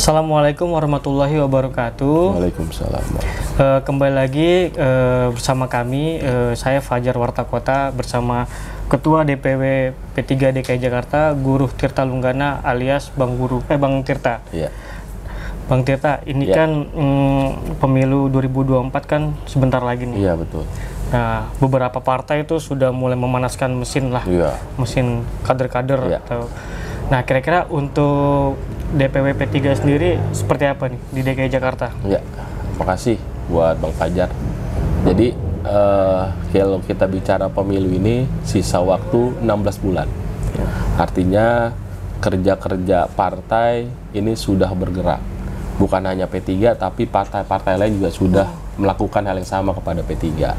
Assalamualaikum warahmatullahi wabarakatuh. Waalaikumsalam. Kembali lagi bersama kami, saya Fajar Wartakota bersama Ketua DPW P3 DKI Jakarta, Guru Tirta Lunggana alias Bang Tirta. Iya. Bang Tirta, ini Ya. kan pemilu 2024 kan sebentar lagi nih. Iya, betul. Nah, beberapa partai itu sudah mulai memanaskan mesin lah, Iya. mesin kader-kader. Ya. Nah, kira-kira untuk DPW P3 sendiri seperti apa nih di DKI Jakarta? Ya, makasih buat Bang Fajar. Jadi kalau kita bicara pemilu ini sisa waktu 16 bulan. Artinya kerja-kerja partai ini sudah bergerak. Bukan hanya P3 tapi partai-partai lain juga sudah melakukan hal yang sama kepada P3.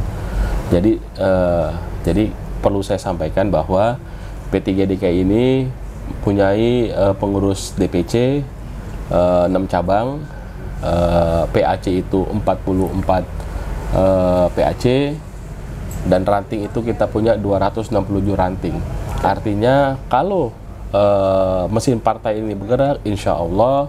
Jadi perlu saya sampaikan bahwa P3 DKI ini mempunyai pengurus DPC 6 cabang, PAC itu 44 PAC, dan ranting itu kita punya 267 ranting. Artinya kalau mesin partai ini bergerak, insya Allah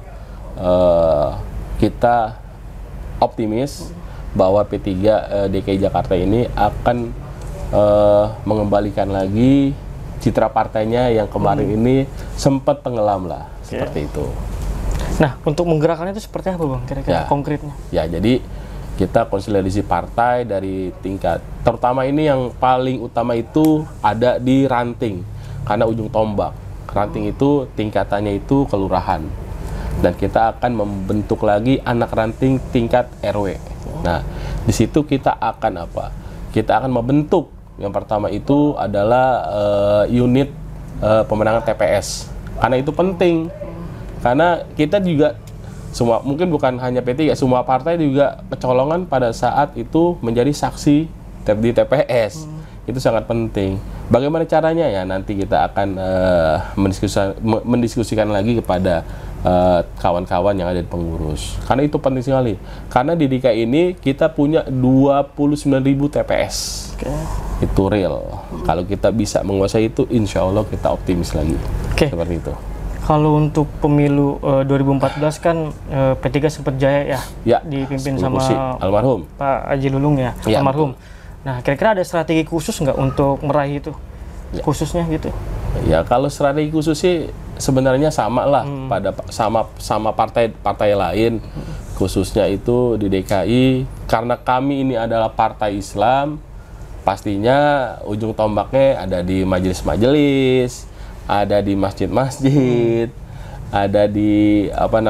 kita optimis bahwa P3 DKI Jakarta ini akan mengembalikan lagi citra partainya yang kemarin ini sempat tenggelam lah, seperti itu. Nah, untuk menggerakkan itu seperti apa, Bang? Kira-kira konkretnya? Ya, jadi kita konsolidasi partai dari tingkat, terutama ini yang paling utama itu ada di ranting, karena ujung tombak. Ranting itu tingkatannya itu kelurahan. Dan kita akan membentuk lagi anak ranting tingkat RW. Nah, di situ kita akan apa? Kita akan membentuk. Yang pertama itu adalah unit pemenangan TPS, karena itu penting, karena kita juga semua, mungkin bukan hanya P3, semua partai juga kecolongan pada saat itu menjadi saksi di TPS. Itu sangat penting. Bagaimana caranya ya, nanti kita akan mendiskusikan lagi kepada kawan-kawan yang ada di pengurus, karena itu penting sekali. Karena di DKI ini kita punya 29.000 TPS. Itu real. Kalau kita bisa menguasai itu, insya Allah kita optimis lagi. Seperti itu. Kalau untuk pemilu 2014 kan P3 sempat jaya ya, dipimpin sama almarhum Pak Haji Lulung ya, almarhum. Betul. Nah, kira-kira ada strategi khusus nggak untuk meraih itu? Khususnya gitu? Ya, kalau strategi khusus sih sebenarnya sama lah pada sama partai-partai lain, khususnya itu di DKI, karena kami ini adalah partai Islam. Pastinya ujung tombaknya ada di majelis-majelis, ada di masjid-masjid, ada di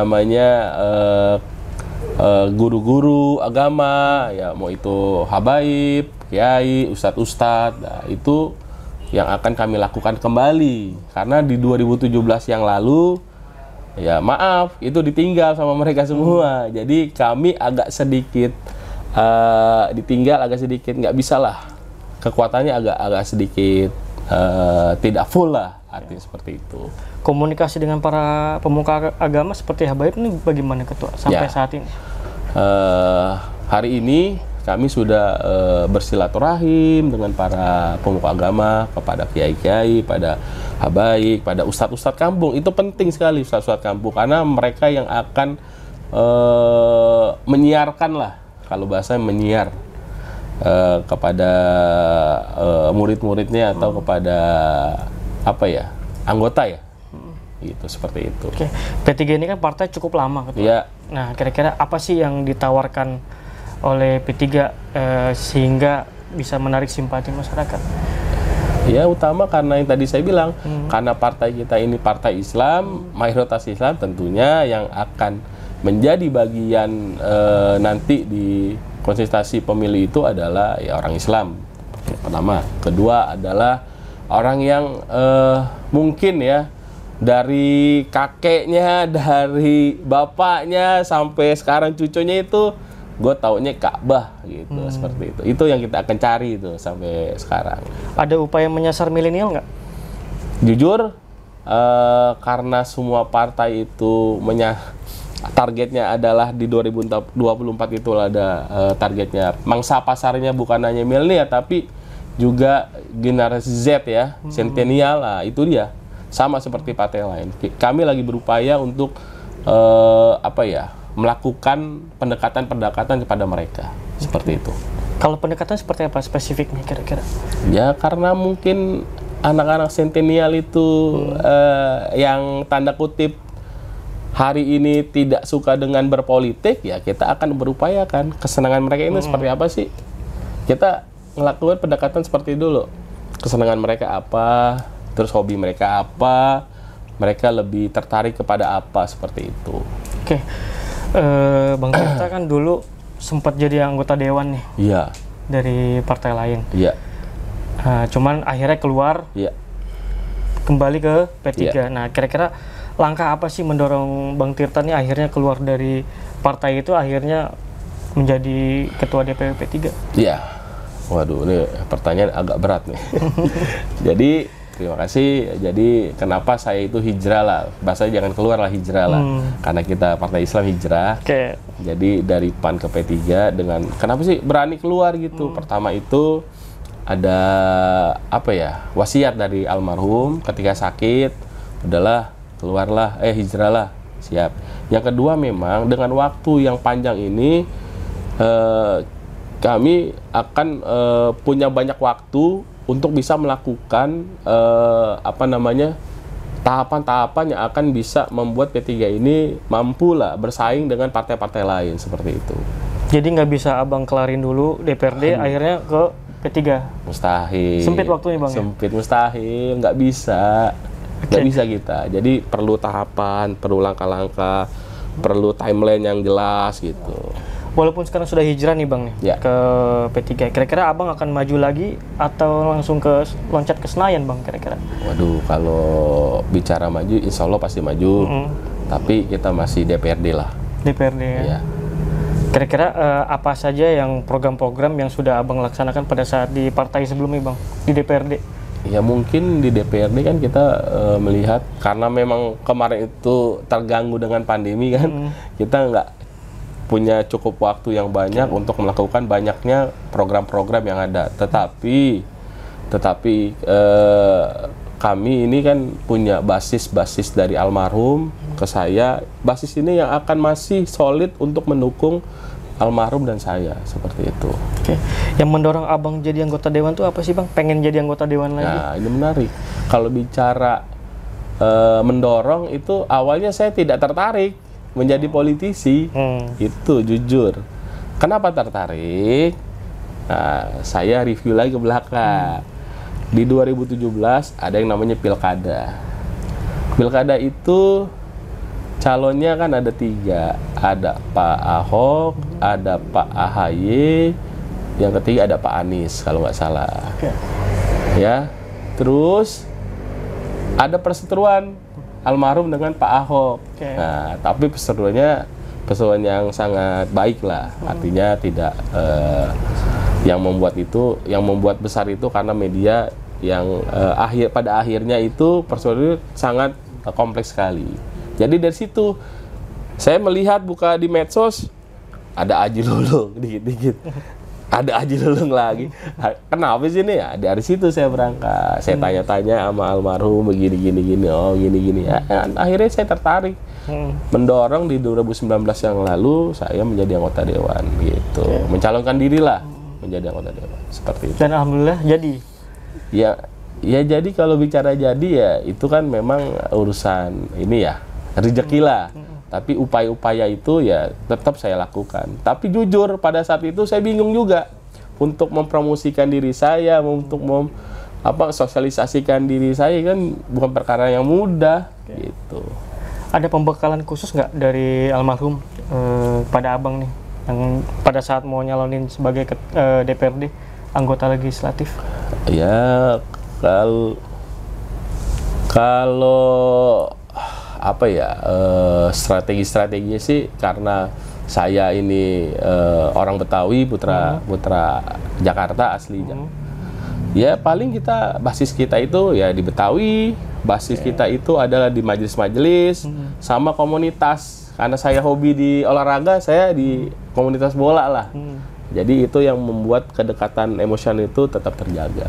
guru-guru agama, ya mau itu habaib, kiai, ustadz-ustadz. Nah, itu yang akan kami lakukan kembali, karena di 2017 yang lalu ya maaf itu ditinggal sama mereka semua. Jadi kami agak sedikit ditinggal, agak sedikit nggak bisa lah, kekuatannya agak sedikit tidak full lah, artinya seperti itu. Komunikasi dengan para pemuka agama seperti habaib ini bagaimana, Ketua, sampai saat ini? Hari ini kami sudah bersilaturahim dengan para pemuka agama, kepada kiai-kiai, pada habaib, pada ustadz-ustadz kampung. Itu penting sekali, ustadz-ustadz kampung, karena mereka yang akan menyiarkan lah, kalau bahasa menyiar kepada murid-muridnya atau kepada anggota ya, gitu, seperti itu. P3 ini kan partai cukup lama, Ketua. Ya. Nah, kira-kira apa sih yang ditawarkan oleh P3 sehingga bisa menarik simpati masyarakat? Ya, utama karena yang tadi saya bilang, karena partai kita ini partai Islam, mayoritas Islam, tentunya yang akan menjadi bagian nanti di konsentrasi pemilu itu adalah ya orang Islam, pertama. Kedua adalah orang yang mungkin ya dari kakeknya, dari bapaknya sampai sekarang cucunya itu gue taunya Ka'bah gitu, seperti itu. Itu yang kita akan cari itu sampai sekarang. Ada upaya menyasar milenial nggak? Jujur, karena semua partai itu targetnya adalah di 2024 itu ada targetnya. Mangsa pasarnya bukan hanya milenial tapi juga generasi Z ya, centennial lah, itu dia. Sama seperti partai lain. Kami lagi berupaya untuk melakukan pendekatan kepada mereka seperti itu. Kalau pendekatan seperti apa spesifiknya kira-kira? Ya karena mungkin anak-anak sentenial itu yang tanda kutip hari ini tidak suka dengan berpolitik, ya kita akan berupaya kan kesenangan mereka ini seperti apa sih? Kita ngelakuin pendekatan seperti dulu. Kesenangan mereka apa, terus hobi mereka apa, mereka lebih tertarik kepada apa, seperti itu. Oke. Bang Tirta kan dulu sempat jadi anggota dewan nih. Iya. Dari partai lain. Iya. Cuman akhirnya keluar. Iya. Kembali ke P3. Iya. Nah, kira-kira langkah apa sih mendorong Bang Tirta nih akhirnya keluar dari partai itu, akhirnya menjadi ketua DPW P3? Iya. Waduh, ini pertanyaan agak berat nih. Jadi terima kasih. Jadi kenapa saya itu hijrah lah, bahasanya jangan keluar lah, hijrah lah. Karena kita partai Islam hijrah. Oke. Jadi dari PAN ke P3 dengan kenapa sih berani keluar gitu? Pertama itu ada wasiat dari almarhum ketika sakit, udahlah keluarlah, hijrahlah, siap. Yang kedua memang dengan waktu yang panjang ini kami akan punya banyak waktu untuk bisa melakukan tahapan-tahapan yang akan bisa membuat P3 ini mampu lah bersaing dengan partai-partai lain seperti itu. Jadi nggak bisa abang kelarin dulu DPRD, akhirnya ke P3? Mustahil. Sempit waktunya bang? Sempit, mustahil, nggak bisa. Nggak bisa kita. Jadi perlu tahapan, perlu langkah-langkah, perlu timeline yang jelas gitu. Walaupun sekarang sudah hijrah nih bang Ya. ke P3, kira-kira abang akan maju lagi atau langsung loncat ke Senayan bang kira-kira? Waduh, kalau bicara maju, insya Allah pasti maju. Tapi kita masih DPRD lah. DPRD ya? Ya. Kira-kira apa saja yang program-program yang sudah abang laksanakan pada saat di partai sebelumnya bang, di DPRD? Ya mungkin di DPRD kan kita melihat, karena memang kemarin itu terganggu dengan pandemi kan, kita nggak punya cukup waktu yang banyak untuk melakukan banyaknya program-program yang ada. Tetapi kami ini kan punya basis dari almarhum ke saya. Basis ini yang akan masih solid untuk mendukung almarhum dan saya, seperti itu. Oke. Yang mendorong abang jadi anggota dewan tuh apa sih bang? Pengen jadi anggota dewan lagi? Nah, ini menarik. Kalau bicara mendorong itu, awalnya saya tidak tertarik menjadi politisi. Itu jujur. Kenapa tertarik? Nah, saya review lagi ke belakang. Di 2017 ada yang namanya pilkada. Pilkada itu calonnya kan ada 3. Ada Pak Ahok, ada Pak AHY, yang ketiga ada Pak Anies kalau nggak salah. Ya, terus ada perseteruan almarhum dengan Pak Ahok. Nah, tapi perseteruan yang sangat baik lah. Artinya tidak yang membuat besar itu karena media yang pada akhirnya itu perseteruan sangat kompleks sekali. Jadi dari situ saya melihat buka di medsos ada Aji Lulung dikit-dikit. Ada Aji Lulung lagi. Kenapa sih ini ya? Dari situ saya berangkat. Saya tanya-tanya sama almarhum begini. Oh, gini. Ya, akhirnya saya tertarik. Mendorong di 2019 yang lalu saya menjadi anggota dewan gitu. Mencalonkan diri lah menjadi anggota dewan. Seperti itu. Dan alhamdulillah jadi. Ya jadi kalau bicara jadi ya itu kan memang urusan ini ya, rezeki lah. Tapi upaya-upaya itu ya tetap saya lakukan. Tapi jujur pada saat itu saya bingung juga untuk mempromosikan diri saya, untuk sosialisasikan diri saya kan bukan perkara yang mudah gitu. Ada pembekalan khusus nggak dari almarhum pada abang nih yang pada saat mau nyalonin sebagai DPRD anggota legislatif? Ya kalau strategi-strateginya sih, karena saya ini orang Betawi, putra Jakarta aslinya. Ya paling basis kita itu ya di Betawi, basis kita itu adalah di majelis-majelis sama komunitas. Karena saya hobi di olahraga, saya di komunitas bola lah. Jadi itu yang membuat kedekatan emosional itu tetap terjaga.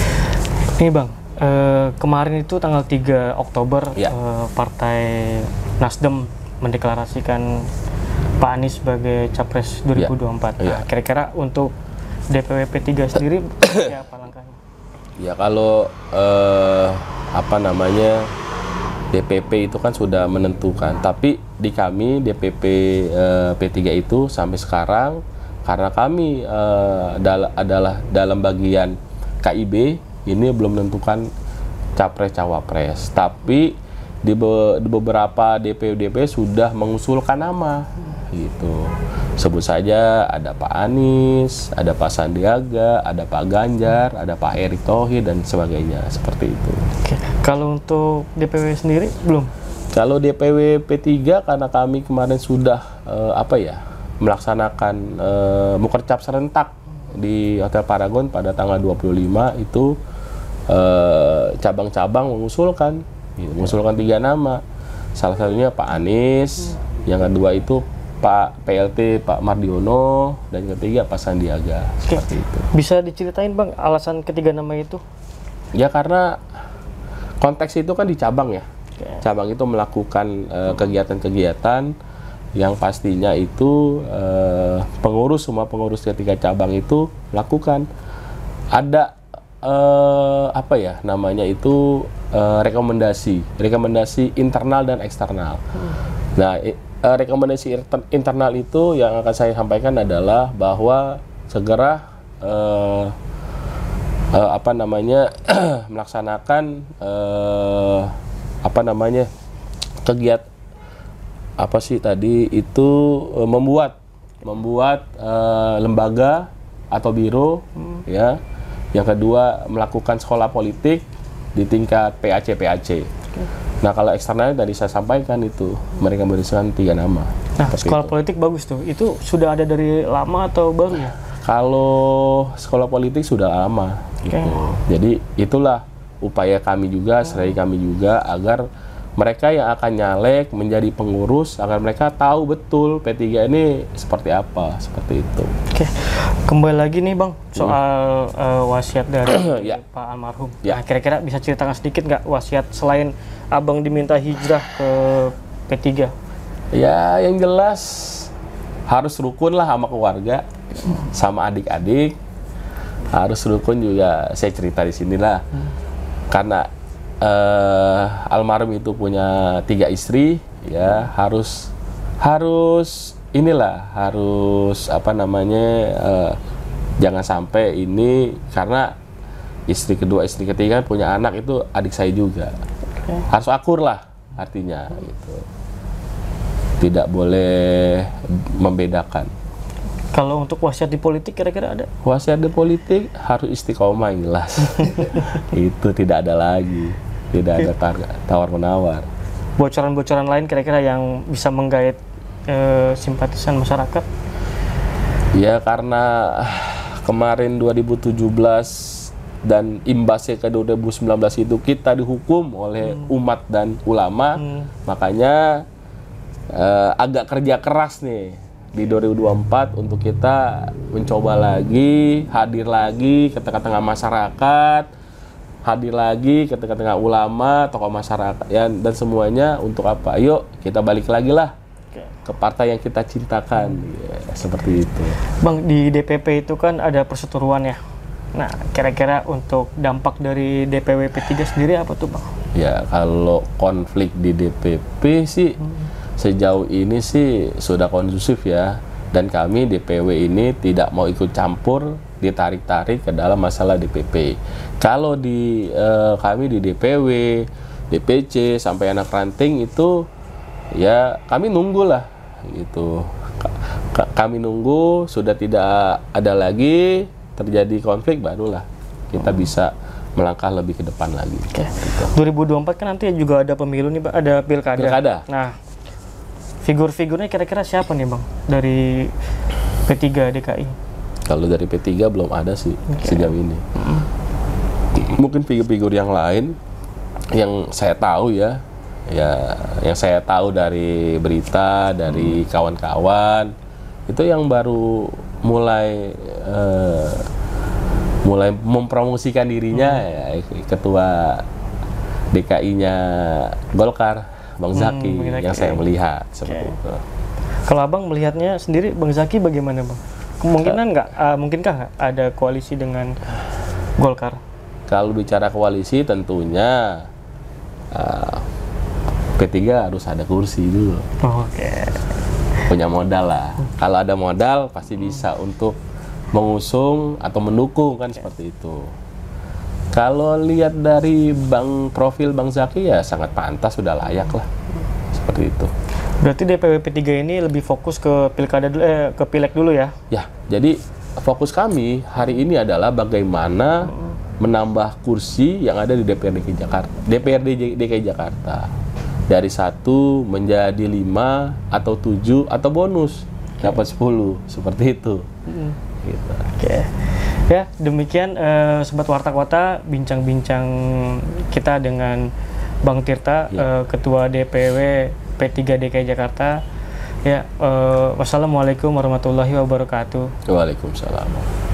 Ini bang, kemarin itu tanggal 3 Oktober ya. Partai Nasdem mendeklarasikan Pak Anies sebagai Capres 2024. Iya. Nah, kira-kira untuk DPW P3 sendiri seperti apa langkahnya? Ya kalau apa namanya DPP itu kan sudah menentukan, tapi di kami DPP P3 itu sampai sekarang karena kami adalah dalam bagian KIB ini belum menentukan capres cawapres, tapi di beberapa DPW sudah mengusulkan nama gitu. Sebut saja ada Pak Anies, ada Pak Sandiaga, ada Pak Ganjar, ada Pak Erick Thohir dan sebagainya seperti itu. Oke. Kalau untuk DPW sendiri belum? Kalau DPW P3 karena kami kemarin sudah melaksanakan mukercap serentak di Hotel Paragon pada tanggal 25 itu cabang-cabang mengusulkan 3 nama. Salah satunya Pak Anies, yang kedua itu Pak PLT Pak Mardiono, dan ketiga Pak Sandiaga. Seperti itu. Bisa diceritain Bang alasan ketiga nama itu? Ya karena konteks itu kan di cabang ya. Cabang itu melakukan kegiatan-kegiatan yang pastinya itu semua pengurus ketiga cabang itu melakukan. Ada rekomendasi internal dan eksternal. Nah, rekomendasi internal itu yang akan saya sampaikan adalah bahwa segera melaksanakan membuat lembaga atau biro ya. Yang kedua melakukan sekolah politik di tingkat PAC. Nah, kalau eksternalnya tadi saya sampaikan itu mereka memberikan 3 nama. Nah, sekolah politik bagus tuh. Itu sudah ada dari lama atau baru ya? Kalau sekolah politik sudah lama gitu. Jadi itulah upaya kami juga, strategi kami juga agar mereka yang akan nyalek menjadi pengurus agar mereka tahu betul P3 ini seperti apa, seperti itu. Oke. Kembali lagi nih Bang soal wasiat dari Ya. Pak almarhum. Ya. Nah, kira-kira bisa ceritakan sedikit nggak wasiat selain Abang diminta hijrah ke P3? Ya, yang jelas harus rukun lah sama keluarga, sama adik-adik. Harus rukun juga, saya cerita di sinilah. Karena almarhum itu punya 3 istri, ya harus jangan sampai ini karena istri kedua, istri ketiga punya anak itu adik saya juga. Harus akur lah artinya gitu. Tidak boleh membedakan. Kalau untuk wasiat di politik kira-kira ada? Wasiat di politik harus istiqomah yang jelas. Itu tidak ada lagi. Tidak ada tawar-menawar. Bocoran-bocoran lain kira-kira yang bisa menggait simpatisan masyarakat? Ya karena kemarin 2017 dan imbasnya ke 2019 itu kita dihukum oleh umat dan ulama, makanya agak kerja keras nih di 2024 untuk kita mencoba lagi, hadir lagi ke tengah-tengah masyarakat, hadir lagi ke tengah-tengah ulama, tokoh masyarakat ya, dan semuanya untuk apa? Ayo kita balik lagi lah ke partai yang kita cintakan, ya, seperti itu. Bang, di DPP itu kan ada perseteruan ya. Nah, kira-kira untuk dampak dari DPW P3 sendiri apa tuh Bang? Ya, kalau konflik di DPP sih sejauh ini sih sudah kondusif ya. Dan kami DPW ini tidak mau ikut campur, ditarik-tarik ke dalam masalah DPP. Kalau di kami di DPW, DPC, sampai anak ranting itu ya kami nunggulah gitu. Kami nunggu, sudah tidak ada lagi terjadi konflik, barulah kita bisa melangkah lebih ke depan lagi. Oke. 2024 kan nanti juga ada pemilu nih, ada pilkada. Nah, figur-figurnya kira-kira siapa nih Bang dari P3 DKI? Kalau dari P3 belum ada sih sejauh ini. Mungkin figur-figur yang lain yang saya tahu ya, yang saya tahu dari berita, dari kawan-kawan, itu yang baru mulai mempromosikan dirinya ya, ketua DKI-nya Golkar, Bang Zaki Bang Zaki. yang saya melihat seperti Oke. itu. Kalau abang melihatnya sendiri, Bang Zaki bagaimana bang? Mungkinkah nggak ada koalisi dengan Golkar? Kalau bicara koalisi tentunya P3 harus ada kursi dulu, Oke. punya modal lah. Kalau ada modal pasti bisa untuk mengusung atau mendukung kan seperti itu. Kalau lihat dari profil Bang Zaki ya sangat pantas, sudah layak lah seperti itu. Berarti DPW P3 ini lebih fokus ke pilkada dulu, ke pileg dulu ya? Ya, jadi fokus kami hari ini adalah bagaimana menambah kursi yang ada di DPRD DKI Jakarta. Dari 1 menjadi 5 atau 7 atau bonus dapat 10 seperti itu. Gitu. Oke. Ya, demikian Sobat Warta Kota bincang-bincang kita dengan Bang Tirta, Ketua DPW P3 DKI Jakarta. Ya, wassalamualaikum warahmatullahi wabarakatuh. Waalaikumsalam.